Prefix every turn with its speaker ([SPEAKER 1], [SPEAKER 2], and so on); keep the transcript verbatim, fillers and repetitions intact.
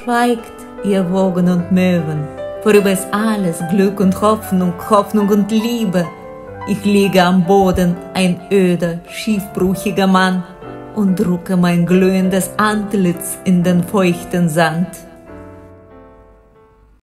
[SPEAKER 1] Schweigt, ihr Wogen und Möwen, vorüber ist alles Glück und Hoffnung, Hoffnung und Liebe. Ich liege am Boden, ein öder, schiefbrüchiger Mann, und drucke mein glühendes Antlitz in den feuchten Sand.